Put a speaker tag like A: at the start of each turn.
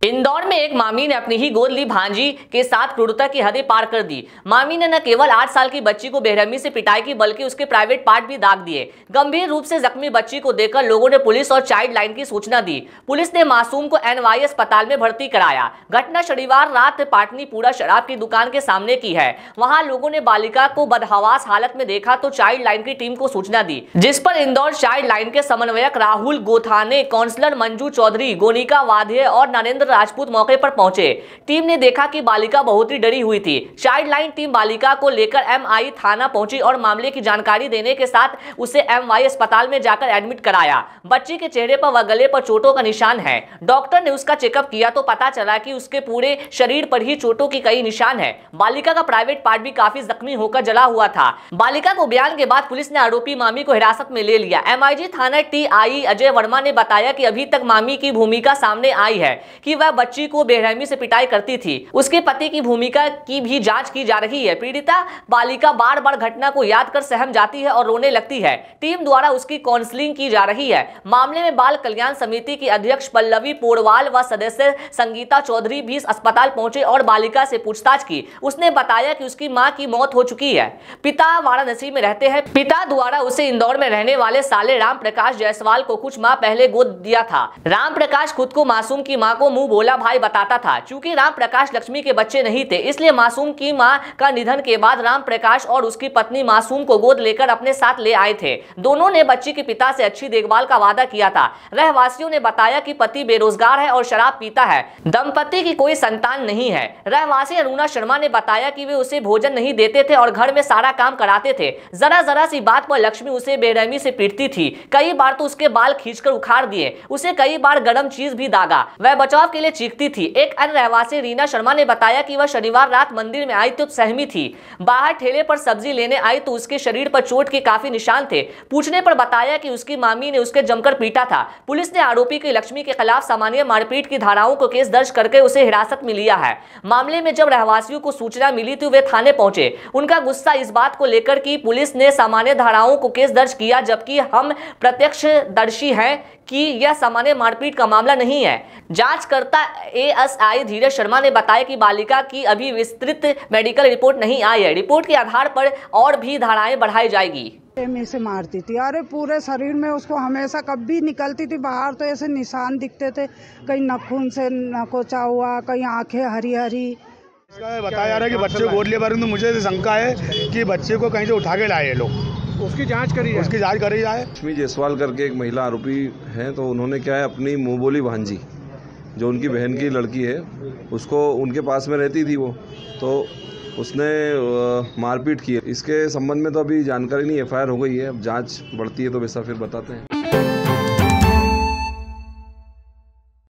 A: इंदौर में एक मामी ने अपनी ही गोद ली भांजी के साथ क्रूरता की हदें पार कर दी। मामी ने न केवल 8 साल की बच्ची को बेरहमी से पिटाई की बल्कि उसके प्राइवेट पार्ट भी दाग दिए। गंभीर रूप से जख्मी बच्ची को देखकर लोगों ने पुलिस और चाइल्ड लाइन की सूचना दी। पुलिस ने मासूम को NY अस्पताल में भर्ती कराया। घटना शनिवार रात पाटनीपुरा शराब की दुकान के सामने की है। वहां लोगों ने बालिका को बदहवास हालत में देखा तो चाइल्ड लाइन की टीम को सूचना दी, जिस पर इंदौर चाइल्ड लाइन के समन्वयक राहुल गोथाने, काउंसलर मंजू चौधरी, गोनिका वाध्य और नरेंद्र राजपूत मौके पर पहुंचे। टीम ने देखा कि बालिका बहुत ही डरी हुई थी। चाइल्ड लाइन टीम बालिका को लेकर MI थाना पहुंची और मामले की जानकारी देने के साथ उसे MY अस्पताल में जाकर एडमिट कराया। बच्ची के चेहरे पर व गले पर चोटों का निशान है। डॉक्टर ने उसका चेकअप किया तो पता चला कि उसके पूरे शरीर पर ही चोटों की कई निशान है। बालिका का प्राइवेट पार्ट भी काफी जख्मी होकर जला हुआ था। बालिका को बयान के बाद पुलिस ने आरोपी मामी को हिरासत में ले लिया। MIG थाना TI अजय वर्मा ने बताया कि अभी तक मामी की भूमिका सामने आई है कि वह बच्ची को बेरहमी से पिटाई करती थी। उसके पति की भूमिका की भी जांच की जा रही है। पीड़िता बालिका बार बार घटना को याद कर सहम जाती है और रोने लगती है। टीम द्वारा उसकी काउंसलिंग की जा रही है। मामले में बाल कल्याण समिति की अध्यक्ष पल्लवी पोरवाल व सदस्य संगीता चौधरी भी अस्पताल पहुंचे और बालिका से पूछताछ की। उसने बताया कि उसकी मां की मौत हो चुकी है। पिता वाराणसी में रहते हैं। पिता द्वारा उसे इंदौर में रहने वाले साले राम प्रकाश जायसवाल को कुछ माह पहले गोद दिया था। राम प्रकाश खुद को मासूम की मां को मुंह बोला भाई बताता था। चूंकि राम प्रकाश लक्ष्मी के बच्चे नहीं थे, इसलिए मासूम की मां का निधन के बाद राम प्रकाश और उसकी पत्नी मासूम को गोद लेकर अपने साथ ले आए थे। दोनों ने बच्ची के पिता से अच्छी देखभाल का वादा किया था। रहवासियों ने बताया कि पति बेरोजगार है और शराब पीता है। दंपति की कोई संतान नहीं है। रहवासी अरुणा शर्मा ने बताया कि वे उसे भोजन नहीं देते थे और घर में सारा काम कराते थे। जरा सी बात पर लक्ष्मी उसे बेरहमी से पीटती थी। कई बार तो उसके बाल खींचकर उखाड़ दिए। उसे कई बार गर्म चीज भी दागा। वह बचाव के लिए चीखती थी। एक अन्य रहवासी रीना शर्मा ने बताया कि वह शनिवार रात मंदिर में आई तो सहमी थी। बाहर ठेले पर सब्जी लेने आई तो उसके शरीर पर चोट के काफी निशान थे। पूछने पर बताया कि उसकी मामी ने उसके जमकर पीटा था। पुलिस ने आरोपी की लक्ष्मी के खिलाफ सामान्य मारपीट की धाराओं को केस दर्ज करके उसे हिरासत में लिया है। मामले में जब रहवासियों को सूचना मिली तो वे थाने पहुंचे। उनका गुस्सा इस बात को लेकर कि पुलिस ने सामान्य धाराओं को केस दर्ज किया, जबकि हम प्रत्यक्षदर्शी हैं कि यह सामान्य मारपीट का मामला नहीं है। जांचकर्ता ASI धीरज शर्मा ने बताया कि बालिका की अभी विस्तृत मेडिकल रिपोर्ट नहीं आई है। रिपोर्ट के आधार पर और भी धाराएं बढ़ाई जाएगी।
B: में से मारती थी, अरे पूरे शरीर में उसको हमेशा कभी निकलती थी बाहर तो ऐसे निशान दिखते थे, कहीं नाखून से नकोचा हुआ, कहीं आंखें हरी हरी।
C: बताया जा रहा है कि बच्चे को गोद लिया, परंतु मुझे शंका है कि बच्चे को कहीं से उठा के लाए लोग। उसकी जांच करी जाए।
D: लक्ष्मी जायसवाल करके एक महिला आरोपी है, तो उन्होंने क्या है अपनी मुंह बोली भांजी जो उनकी बहन की लड़की है, उसको उनके पास में रहती थी वो, तो उसने मारपीट की है। इसके संबंध में तो अभी जानकारी नहीं, FIR हो गई है। अब जांच बढ़ती है तो वैसा फिर बताते हैं।